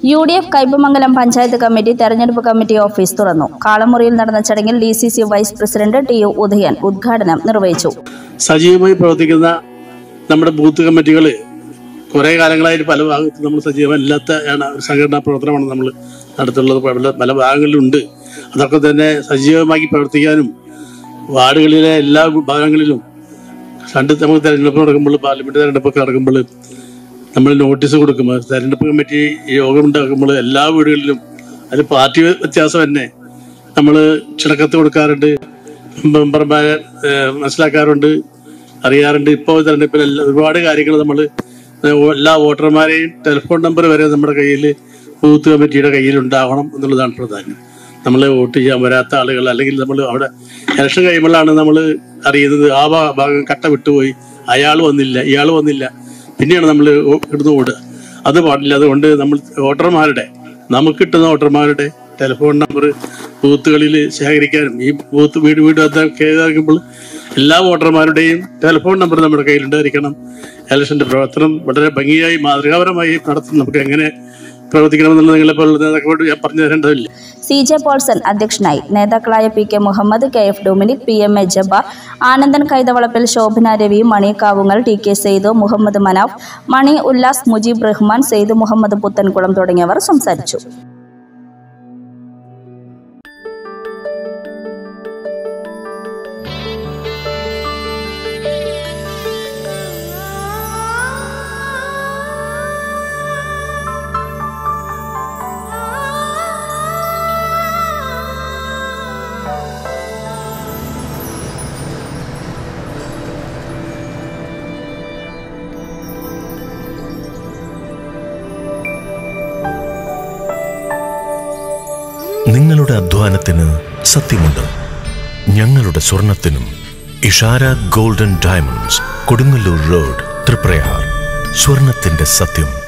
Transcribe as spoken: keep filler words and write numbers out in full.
U D F Kaipamangalam panchayat committee തെരഞ്ഞെടുപ്പ് committee office തുറന്നു. കാളമുറിയിൽ നടന്ന ചടങ്ങിൽ D C C vice president T U Udayan ഉദ്ഘാടനം നിർവഹിച്ചു. സജീവമായി പ്രവർത്തിക്കുന്ന നമ്മുടെ ബൂത്ത് കമ്മിറ്റികൾ കുറെ കാലങ്ങളായിട്ട് പല ഭാഗത്തും നമ്മൾ സജീവമല്ലാത്ത സംഘടനാ പ്രവർത്തനമാണ് നമ്മൾ നടത്തുള്ളത്. പല ഭാഗങ്ങളിലുണ്ട്. അതൊക്കെ തന്നെ സജീവമാക്കി പ്രവർത്തിക്കാനും വാർഡുകളിലെ എല്ലാ ഭാഗങ്ങളിലും രണ്ട് നമുക്ക് തെരഞ്ഞെടുപ്പ് നടക്കുമ്പോൾ, പാർലമെന്റ് തെരഞ്ഞെടുപ്പൊക്കെ നടക്കുമ്പോൾ നമ്മൾ നോട്ടീസ് കൊടുക്കുമ്പോൾ, തെരഞ്ഞെടുപ്പ് കമ്മിറ്റി യോഗം ഉണ്ടാക്കുമ്പോൾ എല്ലാ വീടുകളിലും അത് പാർട്ടി വ്യത്യാസം തന്നെ നമ്മൾ ക്ഷണക്കത്ത് കൊടുക്കാറുണ്ട്, മെമ്പർമാരെ മനസ്സിലാക്കാറുണ്ട്, അറിയാറുണ്ട്. ഇപ്പോൾ തെരഞ്ഞെടുപ്പിൽ എല്ലാ ഒരുപാട് കാര്യങ്ങൾ നമ്മൾ എല്ലാ വോട്ടർമാരെയും ടെലിഫോൺ നമ്പർ വരെ നമ്മുടെ കയ്യിൽ ബൂത്ത് കമ്മിറ്റിയുടെ കയ്യിൽ ഉണ്ടാവണം എന്നുള്ളതാണ് പ്രധാനം. നമ്മൾ വോട്ട് ചെയ്യാൻ വരാത്ത ആളുകൾ, അല്ലെങ്കിൽ നമ്മൾ അവിടെ ഇലക്ഷൻ കഴിയുമ്പോഴാണ് നമ്മൾ അറിയുന്നത് ആ ഭാഗം കട്ട വിട്ടുപോയി, അയാൾ വന്നില്ല, ഇയാൾ വന്നില്ല, പിന്നെയാണ് നമ്മൾ ഇടുന്ന് ഓടുക. അത് പാടില്ല. അതുകൊണ്ട് നമ്മൾ വോട്ടർമാരുടെ നമുക്ക് കിട്ടുന്ന വോട്ടർമാരുടെ ടെലിഫോൺ നമ്പർ ബൂത്തുകളിൽ ശേഖരിക്കാനും, ഈ ബൂത്ത് വീട് വീട് കേൾക്കുമ്പോൾ എല്ലാ വോട്ടർമാരുടെയും ടെലിഫോൺ നമ്പർ നമ്മുടെ കയ്യിലുണ്ടായിരിക്കണം. ഇലക്ഷന്റെ പ്രവർത്തനം വളരെ ഭംഗിയായി മാതൃകാപരമായി നടത്തും. നമുക്ക് എങ്ങനെ പ്രവർത്തിക്കണമെന്നുള്ള നിങ്ങളെ പോലുള്ള നേതാക്കളോട് ഞാൻ പറഞ്ഞു തരേണ്ടതില്ല. സി ജെ പോൾസൺ അധ്യക്ഷനായി. നേതാക്കളായ P K Muhammad, K F Dominic, P M A Jabbar, Anandan Kaithavalappil, Shobhana Ravi, Mani Kavungal, T K Saidu, Muhammad Manaf, Mani Ullas, Mujeeb Rahman, Syed Muhammad Puthenkulam തുടങ്ങിയവർ സംസാരിച്ചു. നിങ്ങളുടെ അധ്വാനത്തിന് സത്യമുണ്ട്. ഞങ്ങളുടെ സ്വർണത്തിനും. Ishara golden diamonds, Kodungallur road, Triprayar. സ്വർണത്തിന്റെ സത്യം.